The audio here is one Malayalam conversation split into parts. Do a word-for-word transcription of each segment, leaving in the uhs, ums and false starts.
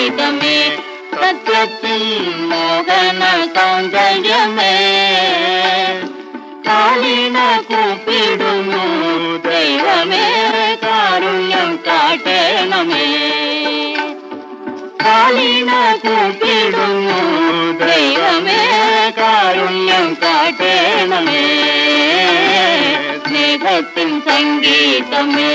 സംഗീതമേ സത്യത്തിൽ മോഹന സൗന്ദര്യമേ കാലിന കൂപ്പിടുന്നു ദൈവമേ കാരുണ്യം കാട്ടണമേ കാലിന കൂപ്പിടുന്നു ദൈവമേ കാരുണ്യം കാട്ടണമേ സ്നേഹത്തിൻ സംഗീതമേ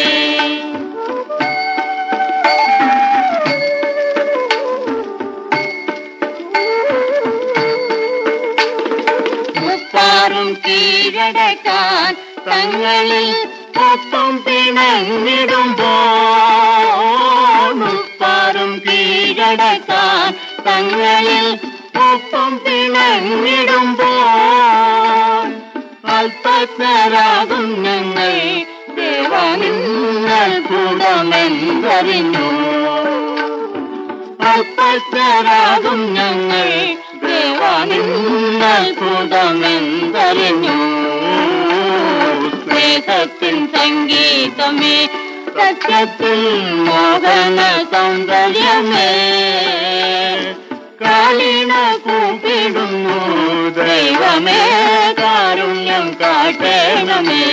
മുപ്പാറും കീഴടക്കാൻ തങ്ങളിൽ ഒപ്പം പിണങ്ങിടുമ്പോൾ മുപ്പാറും കീഴടക്കാൻ തങ്ങളിൽ ഒപ്പം പിണങ്ങിടുമ്പോൾ അല്പജ്ഞരാകും ഞങ്ങൾ ദേവാനിന്നൽഭുതമെന്തറിഞ്ഞു അല്പജ്ഞരാകും ഞങ്ങൾ ദേവാനിന്നൽഭുതമെന്തറിഞ്ഞു സ്നേഹത്തിൻ സംഗീതമേ സത്യത്തിൽ മോഹന സൗന്ദര്യമേ കാലിന കൂപ്പിടുന്നു ദൈവമേ കാരുണ്യം കാട്ടണമേ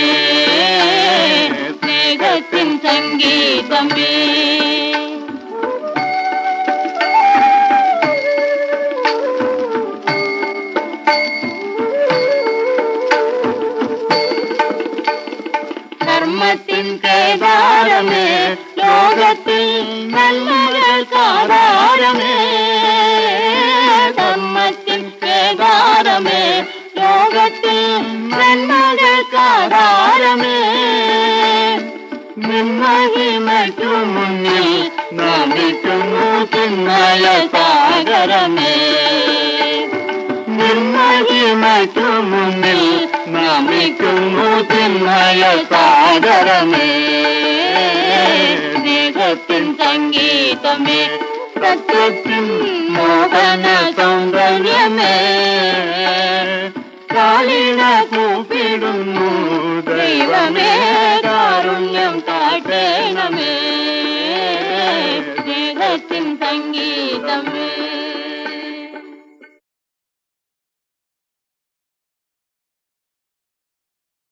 സ്നേഹത്തിൻ സംഗീതമേ ധർമ്മത്തിൻ കേദാരമേ ലോകത്തിൽ നന്മകൾക്കാധാരമേ ധർമ്മത്തിൻ കേദാരമേ ലോകത്തിൽ നന്മകൾക്കാധാരമേ നിന്മഹിമയ്ക്കു മുന്നിൽ നമിക്കുന്നു ചിന്മയ സാഗരമേ നിർമ്മഹിമയ്ക്കു മുന്നിൽ നമിക്കുന്നു ചിന്മയ സാഗരമേ സ്നേഹത്തിൻ സംഗീതമേ സത്യത്തിൻ മോഹന സൗന്ദര്യമേ കാലിന കൂപ്പിടുന്നു ദൈവമേ കാരുണ്യം കാട്ടണമേ സ്നേഹത്തിൻ സംഗീതമേ